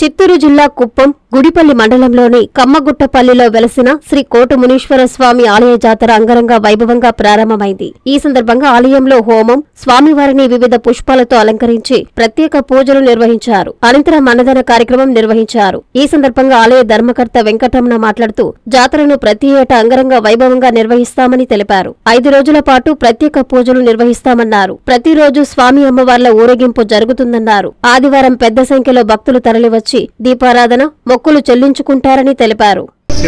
చిత్తూరు జిల్లా కుప్పం గుడిపల్లి మండలంలోని కమ్మగుట్టపల్లిలో వెలసిన శ్రీ కోటమునీశ్వర స్వామి ఆలయ జాతర అంగరంగ వైభవంగా ప్రారంభమైంది. ఈ సందర్భంగా ఆలయంలో హోమం, స్వామివారిని వివిధ పుష్పాలతో అలంకరించి ప్రత్యేక పూజలు నిర్వహించారు. అనంతరం అన్నదాన కార్యక్రమం నిర్వహించారు. ఈ సందర్భంగా ఆలయ ధర్మకర్త వెంకటరమణ మాట్లాడుతూ జాతరను ప్రతి ఏటా అంగరంగ వైభవంగా నిర్వహిస్తామని తెలిపారు. 5 రోజుల పాటు ప్రత్యేక పూజలు నిర్వహిస్తామన్నారు. ప్రతిరోజు స్వామి అమ్మవార్ల ఊరేగింపు జరుగుతుందన్నారు. ఆదివారం పెద్ద సంఖ్యలో భక్తులు తరలివచ్చి దీపారాధన, మొక్కులు చెల్లించుకుంటారని తెలిపారు.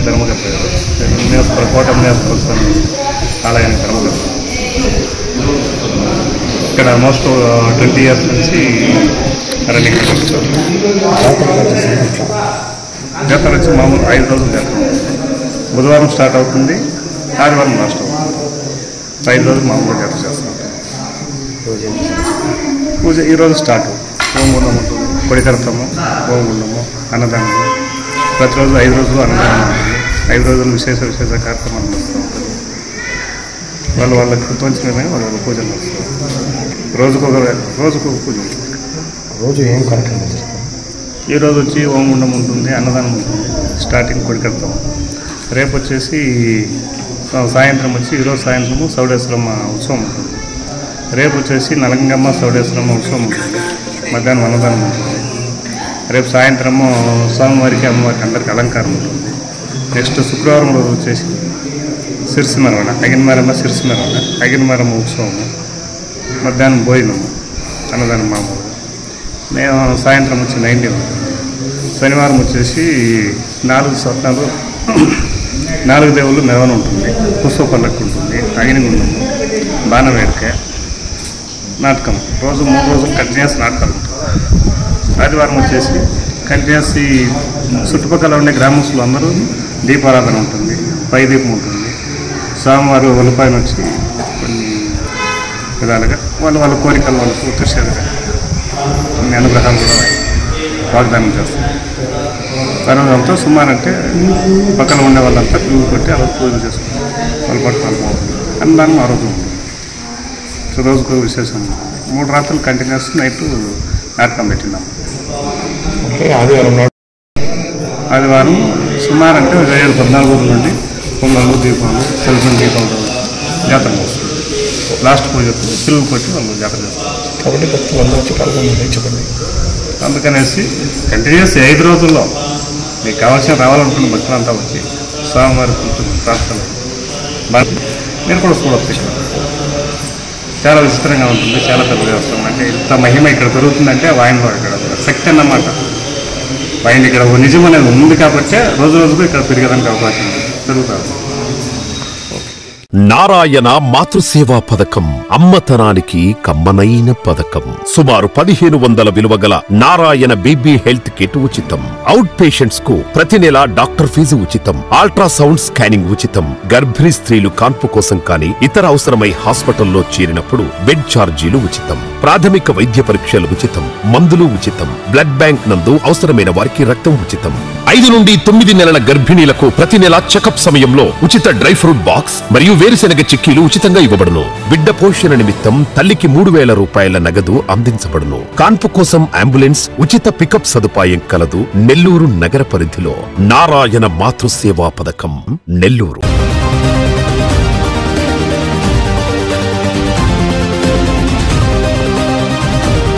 ఇక్కడ ఆల్మోస్ట్ 20 years నుంచి రన్నింగ్ జాతర వచ్చి మామూలు 5 రోజులు జాతర. బుధవారం స్టార్ట్ అవుతుంది, ఆదివారం లాస్ట్ అవుతుంది. 5 రోజులు మామూలుగా జాతర చేస్తాం. పూజ ఈరోజు స్టార్ట్. హోమగుండం ఉంటుంది, కొడికరతము, హోమగుండము, అన్నదానము. ప్రతిరోజు 5 రోజులు అన్నదానం ఉంటుంది. 5 రోజులు విశేష కార్యక్రమాలు నడుస్తూ ఉంటుంది. వాళ్ళకి తోచిన వాళ్ళ పూజలు నడుస్తారు. రోజుకొక పూజ. రోజు ఏం కార్యక్రమం చేస్తారు? ఈరోజు వచ్చి హోమగుండం ఉంటుంది, అన్నదానం ఉంటుంది. స్టార్టింగ్ కొడికరతం. రేపు వచ్చేసి సాయంత్రం వచ్చి ఈరోజు సాయంత్రము సౌడేశ్వరమ్మ ఉత్సవం ఉంటుంది. రేపు వచ్చేసి నలంగమ్మ సౌడేశ్వరమ్మ ఉత్సవం ఉంటుంది. మధ్యాహ్నం అన్నదానం ఉంటుంది. రేపు సాయంత్రము స్వామివారికి అమ్మవారికి అందరికి అలంకారం ఉంటుంది. నెక్స్ట్ శుక్రవారం రోజు వచ్చేసి సిరిసిమరవణ, అగినమరమ్మ సిరిసిమరవణ, అగినమరమ్మ ఉత్సవము. మధ్యాహ్నం భోజనము, అన్నదానం మామూలు. మేము సాయంత్రం వచ్చి 9 ఉంటుంది. శనివారం వచ్చేసి 4 స్వప్నాలు 4 దేవుళ్ళు మెవన ఉంటుంది. పుష్పపల్లకి ఉంటుంది, అగ్నిగుండము, బాణవేడిక, నాటకం. రోజు 3 రోజులు కంటిన్యూస్ నాటకాలు ఉంటుంది. ఆదివారం వచ్చేసి కంటిన్యూస్ ఈ చుట్టుపక్కల ఉండే గ్రామస్తులు అందరూ దీపారాధన ఉంటుంది, పై దీపం ఉంటుంది. స్వామివారు ఒలిపైన వచ్చి కొన్ని విధాలుగా వాళ్ళ కోరికలు వాళ్ళు పూర్తిగా కొన్ని అనుగ్రహాలు కూడా వాగ్దానం చేస్తారు. తర్వాత సుమారంటే పక్కన ఉండే వాళ్ళంతా పువ్వు కొట్టి అలా పూజలు చేసుకుంటారు. వాళ్ళు పట్టుకోవాలి అన్నదానం ఆ రోజు ఉంటుంది. రోజుకు విశేషం. 3 రాత్రులు కంటిన్యూస్ నైట్ నాటకం పెట్టినాము. ఆదివారం సుమారు అంటే 14 రోజుల నుండి పొంగళ్ళు, దీపాలు, సెల్ఫన్ దీపాలు జాతర చేస్తారు. లాస్ట్ పూజ పిల్లలు కొట్టి వాళ్ళు జాతర చేస్తారు. కాబట్టి భక్తులు అందరూ వచ్చి పాల్గొని చెప్పండి. అందుకనేసి కంటిన్యూస్ 5 రోజుల్లో మీకు కావాల్సిన రావాలనుకున్న భక్తులంతా వచ్చి స్వామివారి ప్రార్థన మీరు కూడా చూడవచ్చు. చాలా విచిత్రంగా ఉంటుంది, చాలా పెద్దగా వస్తుంది. అంటే ఇంత మహిమ ఇక్కడ పెరుగుతుందంటే వాయిన్లో ఇక్కడ శక్తి అన్నమాట. వాయిన్ ఇక్కడ నిజం అనేది ఉంది కాబట్టి రోజు రోజుకు ఇక్కడ పెరిగేదానికి అవకాశం ఉంది, పెరుగుతారు. నారాయణ మాతృసేవా పథకం అమ్మతనానికి కమ్మనైన పథకం. సుమారు 1500 విలువగల నారాయణ బీబీ హెల్త్ కిట్ ఉచితం. అవుట్ పేషెంట్స్ కు ప్రతి నెల డాక్టర్ ఫీజు ఉచితం. అల్ట్రాసౌండ్ స్కానింగ్ ఉచితం. గర్భిణీ స్త్రీలు కాన్పు కోసం కానీ ఇతర అవసరమై హాస్పిటల్లో చేరినప్పుడు బెడ్ ఛార్జీలు ఉచితం. ప్రాథమిక వైద్య పరీక్షలు ఉచితం. మందులు ఉచితం. బ్లడ్ బ్యాంక్ నందు అవసరమైన వారికి రక్తం ఉచితం. 5 నుండి 9 నెలల గర్భిణీలకు ప్రతి నెల చెకప్ సమయంలో ఉచిత డ్రై ఫ్రూట్ బాక్స్ మరియు వేరుశెనగ చిక్కీలు ఉచితంగా ఇవ్వబడును. బిడ్డ పోషణ నిమిత్తం తల్లికి 3000 రూపాయల నగదు అందించబడును. కాన్పు కోసం అంబులెన్స్, ఉచిత పికప్ సదుపాయం కలదు. నెల్లూరు నగర పరిధిలో నారాయణ మాతృసేవా పథకం, నెల్లూరు.